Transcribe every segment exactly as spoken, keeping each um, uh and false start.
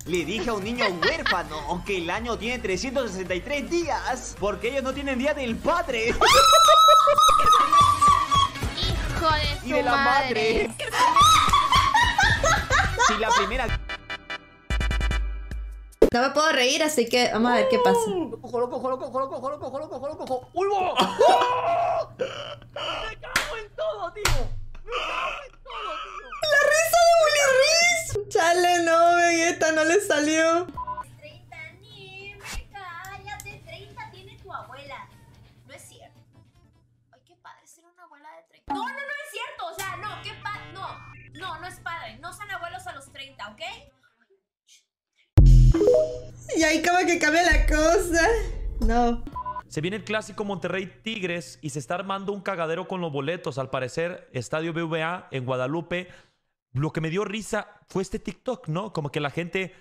Le dije a un niño huérfano que el año tiene trescientos sesenta y tres días, porque ellos no tienen día del padre. Hijo de su Y de la madre. madre. Si la primera... No me puedo reír, así que vamos a ver qué pasa. Lo cojo, lo cojo, lo cojo, lo cojo, lo cojo, lo cojo, lo cojo. ¡Uy, va! ¡Me cago en todo, tío! ¡Me cago en todo, tío! ¡La risa de Willy Riz! Chale, no, Vegeta, no le salió. treinta, ni me cállate, treinta tiene tu abuela. No es cierto. Ay, qué padre ser una abuela de treinta. No, no, no es cierto, o sea, no, qué padre, no, no, no es padre, no son abuelos a los treinta, ¿ok? Y ahí como que cambia la cosa. No. Se viene el clásico Monterrey Tigres y se está armando un cagadero con los boletos. Al parecer, Estadio B V A en Guadalupe. Lo que me dio risa fue este TikTok, ¿no? Como que la gente...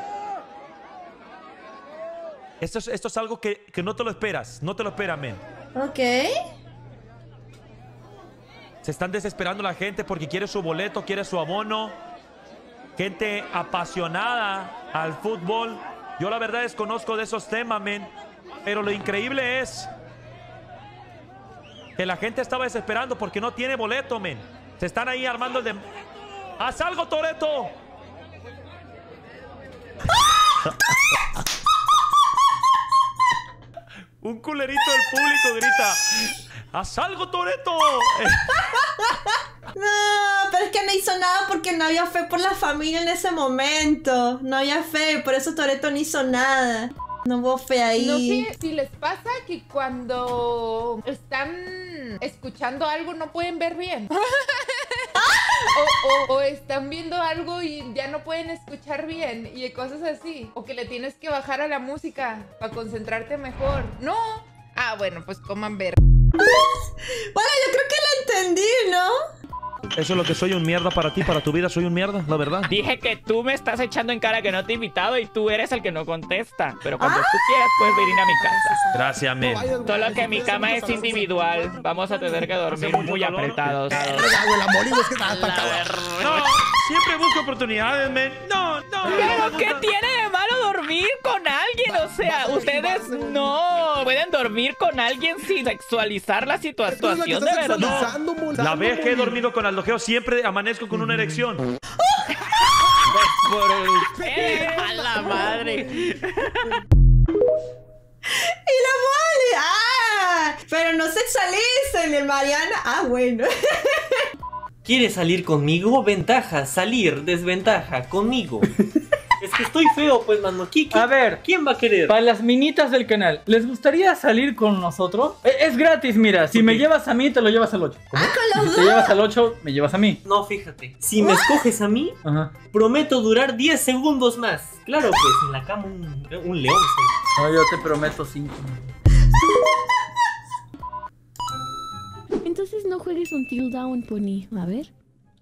Esto es, esto es algo que, que no te lo esperas. No te lo esperas, men. Ok. Se están desesperando la gente porque quiere su boleto, quiere su abono. Gente apasionada al fútbol. Yo la verdad desconozco de esos temas, men. Pero lo increíble es que la gente estaba desesperando porque no tiene boleto, men. Se están ahí armando el de... ¡Haz algo, Toretto! Un culerito del público grita: ¡haz algo, Toretto! No, pero es que no hizo nada porque no había fe por la familia en ese momento. No había fe, por eso Toretto no hizo nada. No hubo fe ahí. No sé si les pasa que cuando están escuchando algo no pueden ver bien. O, o, o están viendo algo y ya no pueden escuchar bien y cosas así. O que le tienes que bajar a la música para concentrarte mejor. No. Ah, bueno, pues coman ver. Bueno, yo creo que lo entendí, ¿no? Eso es lo que soy, un mierda para ti, para tu vida. Soy un mierda, la verdad. Dije que tú me estás echando en cara que no te he invitado y tú eres el que no contesta. Pero cuando tú quieras puedes venir a mi casa. Gracias, men. Solo que mi cama es individual. Vamos a tener que dormir muy apretados. No, siempre busco oportunidades, men. No, no. Pero ¿qué tiene de malo dormir con alguien? O sea, ustedes no pueden dormir con alguien sin sexualizar la situación, de verdad. La vez que he dormido con Aldogeo siempre amanezco con una erección. Pues por ustedes, a la madre. Y la mole. ¡Ah! Pero no sexualicen, el Mariana. Ah, bueno. ¿Quieres salir conmigo? Ventaja, salir, desventaja, conmigo. Es que estoy feo, pues, mano. ¿Qui- qui- A ver, ¿Quién va a querer? para las minitas del canal, ¿les gustaría salir con nosotros? E- Es gratis, mira. Si me llevas a mí, te lo llevas al ocho. ¿Cómo? Ah, con Si los te dos. llevas al ocho, me llevas a mí. No, fíjate. Si me escoges a mí, Ajá. prometo durar diez segundos más. Claro, pues, en la cama un, un león. No, yo te prometo cinco. Entonces no juegues un Till Down, Pony. A ver.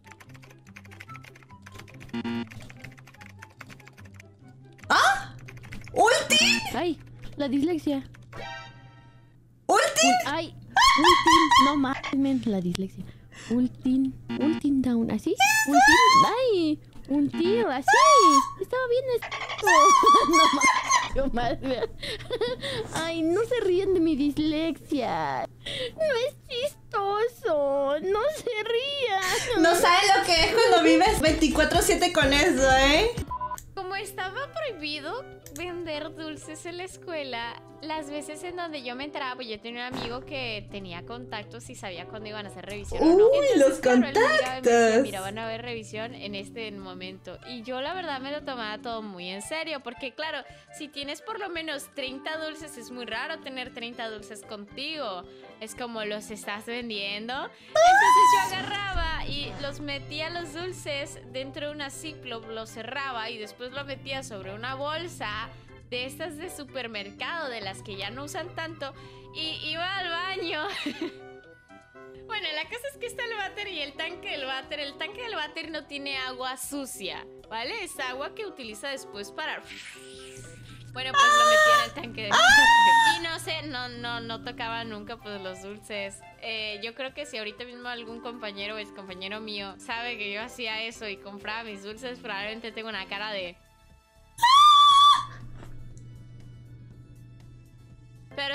¡Ulti! Ay, la dislexia. ¡Ulti! Ay, ultim. No mames, la dislexia. Ultim. Ultim down. ¿Así? Ultim. Ay, un tío, así. Estaba bien esto. No mames, yo madre. Ay, no se ríen de mi dislexia. No es chistoso. No se rían. No sabes lo que es cuando vives veinticuatro siete con eso, ¿eh? Como estaba prohibido vender dulces en la escuela, las veces en donde yo me enteraba, pues yo tenía un amigo que tenía contactos y sabía cuándo iban a hacer revisión. Uy, o no. Entonces, los claro, él me llegaba y me decía, contactos. mira, van a ver revisión en este momento. Y yo la verdad me lo tomaba todo muy en serio, porque claro, si tienes por lo menos treinta dulces, es muy raro tener treinta dulces contigo. Es como los estás vendiendo. Entonces yo agarraba y los metía los dulces dentro de una Ziploc, lo cerraba y después lo metía sobre una bolsa de estas de supermercado, de las que ya no usan tanto, y iba al baño. Bueno, la cosa es que está el váter y el tanque del váter. El tanque del váter no tiene agua sucia, ¿vale? Es agua que utiliza después para... Bueno, pues lo metía en el tanque del váter. Y no sé, no, no, no tocaba nunca pues los dulces. Eh, yo creo que si ahorita mismo algún compañero o ex compañero mío sabe que yo hacía eso y compraba mis dulces, probablemente tengo una cara de...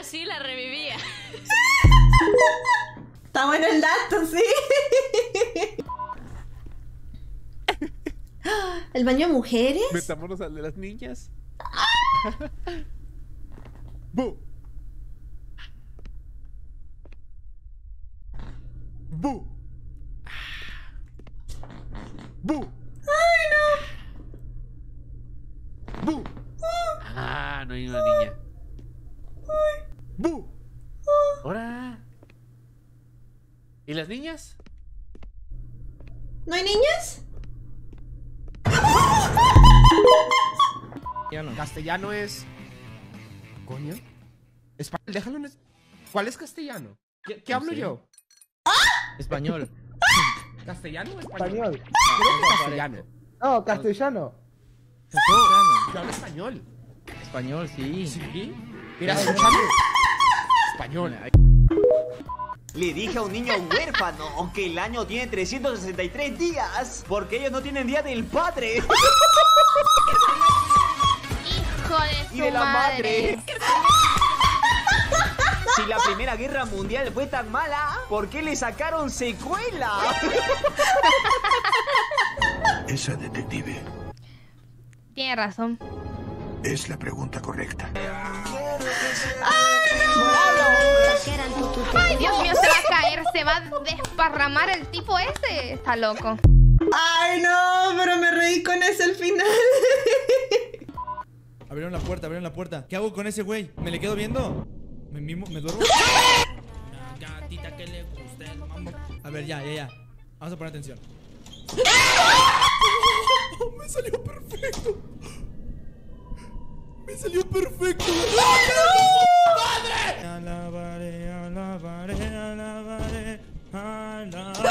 así la revivía. Está bueno el dato, sí. ¿El baño de mujeres? Metámonos al de las niñas. ¡Bu! ¡Bu! ¡Bu! ¡Ay, no! ¡Bu! Ah, no hay una niña. ¡Bu! ¡Hora! ¿Y las niñas? ¿No hay niñas? Castellano es... ¿Coño? Español, déjalo en... es- ¿Cuál es castellano? ¿Qué, qué No hablo sé. yo? Español. ¿Castellano o español? Español. Creo que castellano. No, castellano. No, yo hablo español. Español, sí. ¿Sí? Mira, escúchame. Español. Le dije a un niño huérfano que el año tiene trescientos sesenta y tres días porque ellos no tienen día del padre. Hijo de su Y de la madre. madre. Si la Primera Guerra Mundial fue tan mala, ¿por qué le sacaron secuela? Esa detective Tiene razón. es la pregunta correcta. Ay, Dios mío, se va a caer, se va a desparramar el tipo ese. Está loco. Ay, no, pero me reí con ese al final. Abrieron la puerta, abrieron la puerta. ¿Qué hago con ese güey? ¿Me le quedo viendo? ¿Me mimo? ¿Me duermo? Una gatita que le guste el mambo. A ver, ya, ya, ya. Vamos a poner atención. Me salió perfecto. Me salió perfecto. ¡Padre! Alabaré, alabaré, alabaré, alabaré.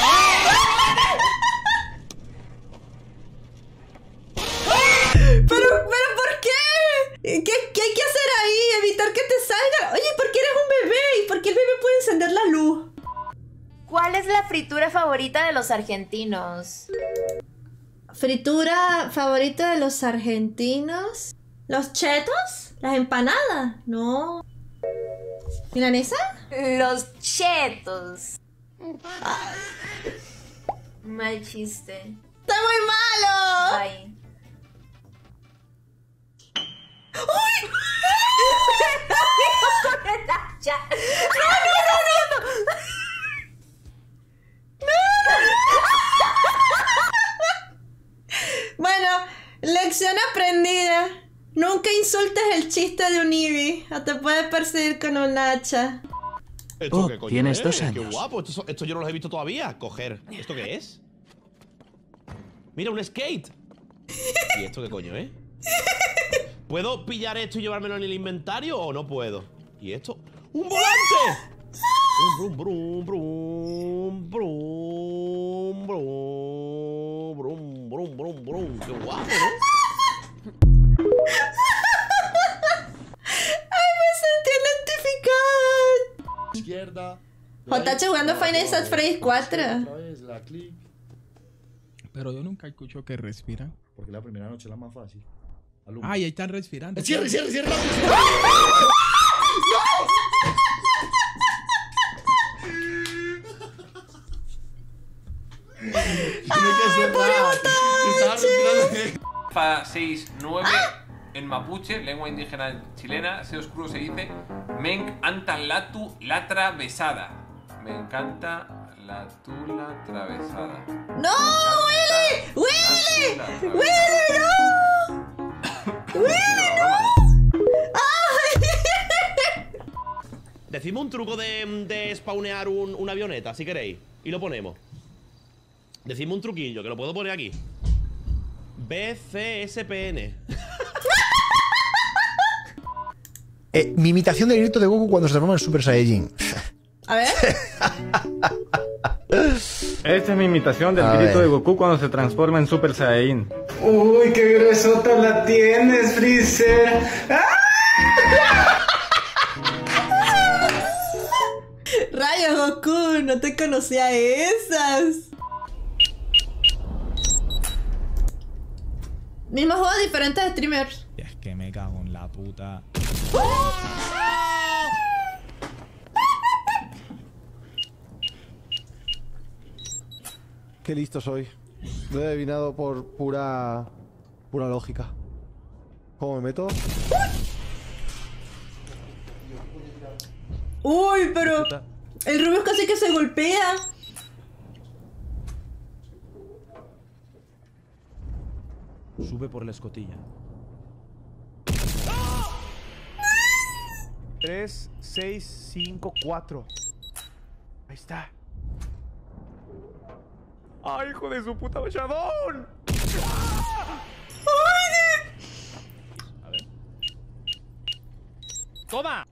Pero, pero, ¿por qué? ¿Qué, ¿Qué hay que hacer ahí? Evitar que te salga. Oye, ¿por qué eres un bebé? ¿Y por qué el bebé puede encender la luz? ¿Cuál es la fritura favorita de los argentinos? ¿Fritura favorita de los argentinos? ¿Los chetos? ¿Las empanadas? No. ¿Milanesa? Los chetos. Mal chiste. ¡Está muy malo! Ay. ¡Uy! Ya. ¡No, no, no, no! ¡No! Bueno, lección aprendida. Nunca insultes el chiste de un Eevee o te puede perseguir con un hacha. ¿Esto Oh, qué coño tienes es? dos Qué años. guapo, esto, esto yo no lo he visto todavía. Coger. ¿Esto qué es? Mira, un skate. ¿Y esto qué coño es? ¿Puedo pillar esto y llevármelo en el inventario o no puedo? ¿Y esto? ¡Un volante! Brum, brum, brum, brum, brum, brum, brum, brum, brum. ¡Qué guapo, ¿no? ¡Ay, me sentí identificada! Izquierda. J H jugando Final Fantasy Freddy cuatro. Otra vez la clic. Pero yo nunca escucho que respiran. Porque la primera noche es la más fácil. Ay, ahí están respirando. Cierre, cierre, cierre. Fa seis nueve en mapuche, lengua indígena chilena, ese oscuro se dice Menk antan latu la travesada. Me encanta la tula travesada. ¡No, Willy! ¡Willy! ¡Willy, no! ¡Willy, no! ¡Ay! Decidme un truco de, de spawnear un, una avioneta, si queréis. Y lo ponemos. Decidme un truquillo, que lo puedo poner aquí. B C S P N. Eh, mi imitación del grito de Goku cuando se transforma en Super Saiyajin. A ver. Esta es mi imitación del A grito ver. de Goku cuando se transforma en Super Saiyajin. Uy, qué gruesota la tienes, Freezer. Rayos, Goku, no te conocía esas. Mismo juego, diferentes streamers. Es que me cago en la puta. Qué listo soy. Lo he adivinado por pura... pura lógica. ¿Cómo me meto? Uy, pero... El Rubius casi que se golpea. Sube por la escotilla. tres, seis, cinco, cuatro. Ahí está. ¡Ay, hijo de su puta bachadón! A ver. ¡Toma!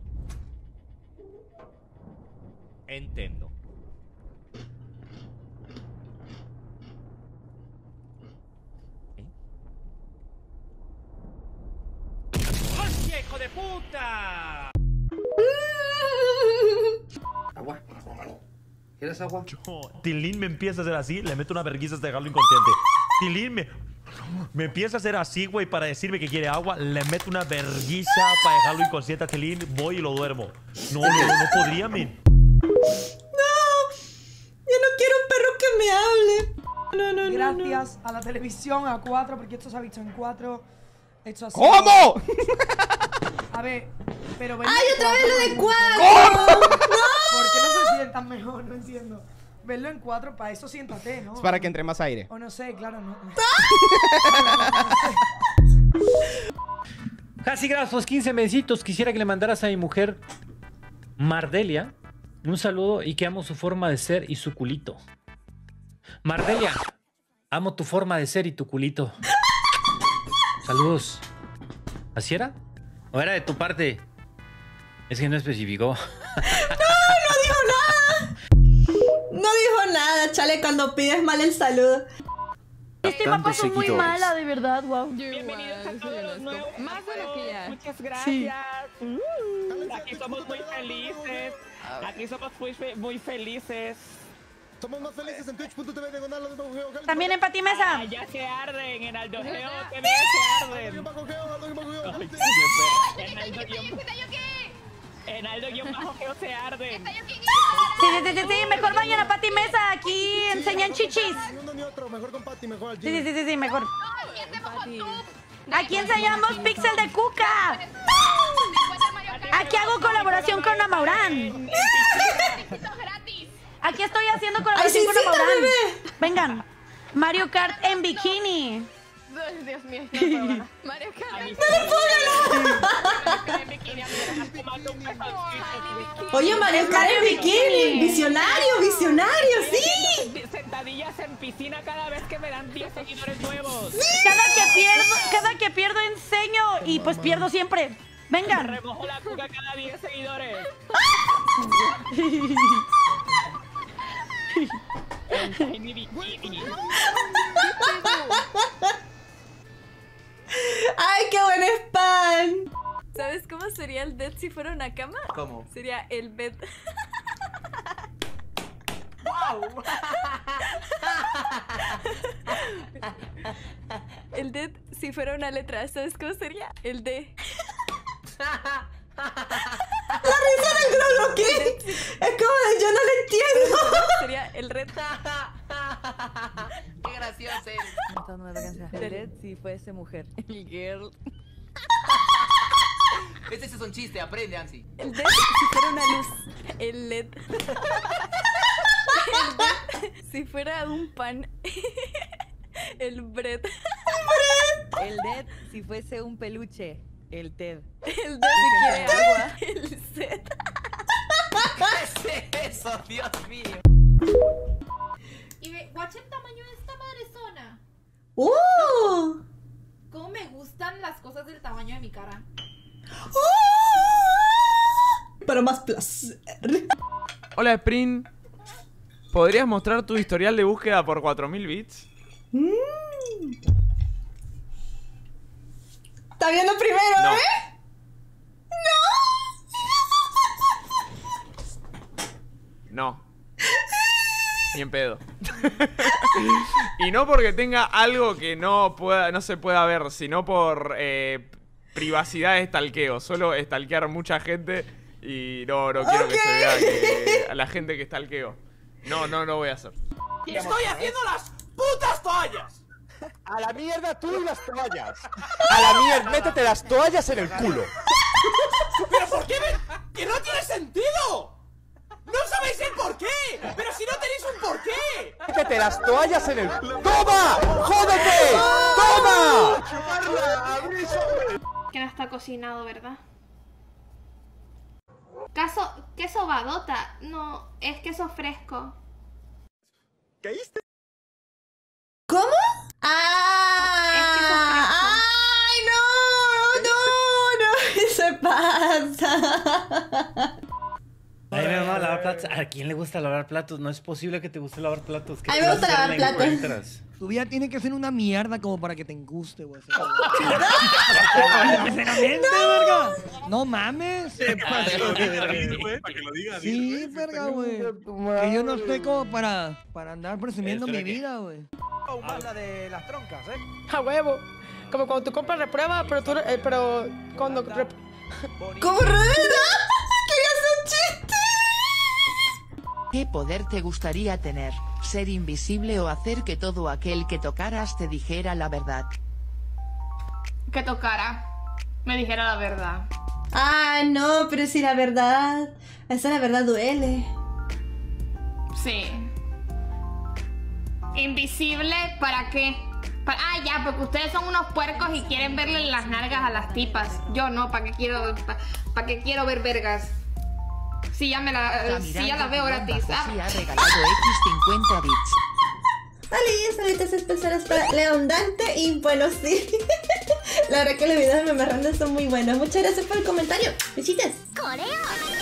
Entiendo. ¿Eh? ¡Hostia, hijo de puta! Agua. ¿Quieres agua? Tilín me empieza a hacer así, le meto una vergüenza hasta dejarlo inconsciente. Tilín me, me empieza a hacer así, güey, para decirme que quiere agua. Le meto una vergüenza para dejarlo inconsciente a Tilín. Voy y lo duermo. No, no, no, no podría, men. No, yo no quiero un perro que me hable. No, no, no. Gracias no, no. a la televisión, a cuatro, porque esto se ha visto en cuatro. Hecho así. ¿Cómo? A ver, pero... ¡Ay, otra vez lo de cuatro! ¿Cómo? ¡No! ¿Por qué no se sientan mejor? No entiendo. Verlo en cuatro, para eso siéntate, ¿no? Es para que entre más aire. O no sé, claro, no. Casi grasos, quince mesitos. Quisiera que le mandaras a mi mujer Mardelia un saludo y que amo su forma de ser y su culito. Mardelia, amo tu forma de ser y tu culito. Saludos. ¿Así era? ¿O era de tu parte? Es que no especificó. ¡No, no dijo nada! No dijo nada, chale, cuando pides mal el saludo. Este mapa es muy mala, de verdad, wow. Bienvenidos a todos los nuevos. Más de lo que ya. Muchas gracias. Sí. Uh, aquí somos muy felices. Aquí somos muy, fe muy felices. Somos más felices en twitch punto tv diagonal Aldo Geo. También en Patimesa. Ah, ya se arden en Aldo Geo. Que bien se arden. En Aldo Geo. En Aldo Geo se arden. Sí, sí, sí, sí, mejor vayan a Patimesa. Aquí enseñan chichis. Mejor con Pati, mejor al Sí, sí, sí, sí, mejor. Aquí enseñamos Pixel de Cuca. Aquí hago colaboración con Amaurán. Aquí estoy haciendo colaboración con Amaurán. Vengan. Mario Kart en bikini. Dios mío, no, Mario Kart. Oye, Mario Kart en bikini. Visionario, visionario, sí. Sentadillas en piscina cada vez que me dan diez seguidores nuevos. Cada que pierdo, cada que pierdo enseño y pues pierdo siempre. Vengan. Remojo la cuca cada diez seguidores. El tiny bikini. ¡Ay, qué buen spam! ¿Sabes cómo sería el bed si fuera una cama? ¿Cómo? Sería el bed. ¡Wow! El D si fuera una letra, ¿sabes cómo sería? El D. La risa del Grolo, ¿qué? Es como de yo no lo entiendo. Sería el red. ¡Qué gracioso! Esta nueva canción. El red si fuese mujer. El girl. Ese es un chiste, aprende, Ansi. El D si fuera una luz. El L E D. El D si fuera un pan. El bread. El Dead si fuese un peluche. El Ted. El Dead si quiere agua. El Set. ¿Qué es eso? Dios mío. Y ve, guacha el tamaño de esta madrezona. ¡Uh! Cómo me gustan las cosas del tamaño de mi cara. ¡Uh! Pero más placer. Hola, Sprint. ¿Podrías mostrar tu historial de búsqueda por cuatro mil bits? Mm. Está viendo primero, No. ¿eh? No. Ni en pedo. Y no porque tenga algo que no pueda, no se pueda ver, sino por eh, privacidad de stalkeo. Solo stalkear mucha gente y no, no quiero Okay. que se vea que, a la gente que stalkeo. No, no, no voy a hacer. ¡Estoy haciendo las putas toallas! A la mierda tú y las toallas. A la mierda, métete las toallas en el culo. ¿Pero por qué me... ¡Que no tiene sentido! ¡No sabéis el por qué! ¡Pero si no tenéis un por qué! Métete las toallas en el... ¡Toma! ¡Jódete! ¡Toma! Que no está cocinado, ¿verdad? Caso, queso badota. No, es queso fresco. ¿Caíste? ¿Cómo? ¡Ah! ¡Ay, no! ¡No! ¡No! ¡Se pasa! Ay, mi mamá, lavar platos. ¿A quién le gusta lavar platos? No es posible que te guste lavar platos. A mí me gusta lavar platos. Tu vida tiene que ser una mierda como para que te guste, güey. Sinceramente, verga. No mames. Para que lo diga. Sí, verga, güey. Que yo no estoy como para, para andar presumiendo mi vida, güey. Más la de las troncas, ¿eh? A huevo. Como cuando tú compras reprueba, pero tú, eh, pero cuando... Rep... ¿Cómo reprueba? ¡Quería hacer un chiste! ¿Qué poder te gustaría tener? ¿Ser invisible o hacer que todo aquel que tocaras te dijera la verdad? Que tocara. Me dijera la verdad. Ah, no, pero si la verdad... Esa la verdad duele. Sí. ¿Invisible para qué? Pa ah, ya, porque ustedes son unos puercos y quieren verle las nalgas a las tipas. Yo no, ¿para qué quiero, pa, pa qué quiero ver vergas? Si ya me la, si ya la veo gratis. Ah. Ha regalado X cincuenta bits. Vale, saludos especiales para León Dante. Y bueno, sí. La verdad que los videos de Memerranda son muy buenos. Muchas gracias por el comentario. Besitos. Coreo.